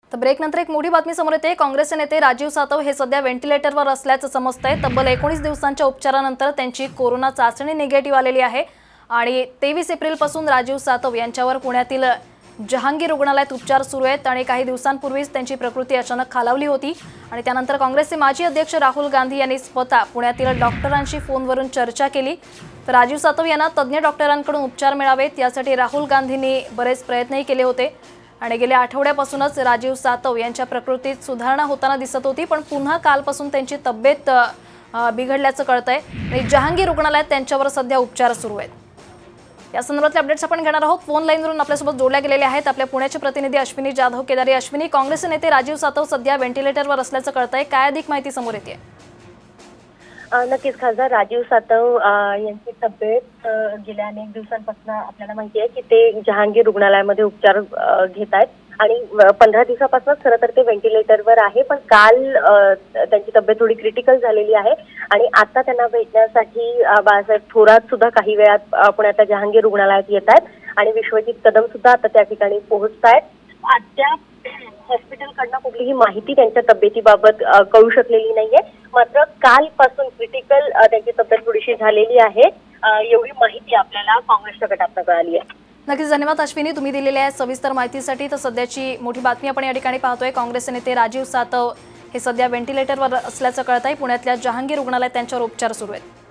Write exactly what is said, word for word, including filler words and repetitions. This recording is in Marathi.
तर ब्रेक नंतर एक मोठी बातमी समोर येते। काँग्रेसचे नेते राजीव सातव हे सध्या व्हेंटिलेटरवर असल्याचं समजतंय। तब्बल एकोणीस दिवसांच्या उपचारानंतर त्यांची कोरोना चाचणी निगेटिव्ह आलेली आहे आणि तेवीस एप्रिल पासून राजीव सातव यांच्यावर पुण्यातील जहांगीर रुग्णालयात उपचार सुरू आहेत आणि काही दिवसांपूर्वीच त्यांची प्रकृती अचानक खालावली होती आणि त्यानंतर काँग्रेसचे माजी अध्यक्ष राहुल गांधी यांनी स्वतः पुण्यातील डॉक्टरांशी फोनवरून चर्चा केली। तर राजीव सातव यांना तज्ञ डॉक्टरांकडून उपचार मिळावेत यासाठी राहुल गांधींनी बरेच प्रयत्नही केले होते आणि गेल्या आठवड्यापासूनच राजीव सातव यांच्या प्रकृतीत सुधारणा होताना दिसत होती, पण पुन्हा कालपासून त्यांची तब्येत बिघडल्याचं कळतंय आणि जहांगीर रुग्णालयात त्यांच्यावर सध्या उपचार सुरू आहेत। या संदर्भातले अपडेट्स आपण घेणार आहोत। फोन लाईनवरून आपल्यासोबत जोडल्या गेलेले आहेत आपल्या पुण्याचे प्रतिनिधी अश्विनी जाधव केदारी। अश्विनी, काँग्रेसचे नेते राजीव सातव सध्या व्हेंटिलेटरवर असल्याचं कळतंय, काय अधिक माहिती समोर येते? नक्कीच खासदार राजीव सातव यांची तब्येत गेल्या अनेक दिवसांपासून आपल्याला माहिती आहे की ते जहांगीर रुग्णालयामध्ये उपचार घेत आहेत आणि पंधरा दिवसापासून खरं तर ते व्हेंटिलेटरवर आहे, पण काल त्यांची तब्येत थोडी क्रिटिकल झालेली आहे आणि आता त्यांना भेटण्यासाठी बाळासाहेब थोरात सुद्धा काही वेळात पुण्याच्या जहांगीर रुग्णालयात येत आहेत आणि विश्वजित कदम सुद्धा आता त्या ठिकाणी पोहोचत आहेत। अद्याप हॉस्पिटलकडनं कुठलीही माहिती त्यांच्या तब्येतीबाबत कळू शकलेली नाहीये, मात्र कालपासून क्रिटिकल त्यांची तब्येत थोडीशी झालेली आहे एवढी माहिती आपल्याला काँग्रेसच्या गटातून कळाली आहे। नक्कीच धन्यवाद अश्विनी, तुम्ही दिलेल्या आहे सविस्तर माहितीसाठी। तर सध्याची मोठी बातमी आपण या ठिकाणी पाहतोय। काँग्रेसचे नेते राजीव सातव हे सध्या व्हेंटिलेटरवर असल्याचं कळतंय। पुण्यातल्या जहांगीर रुग्णालयात त्यांच्यावर उपचार सुरू आहेत।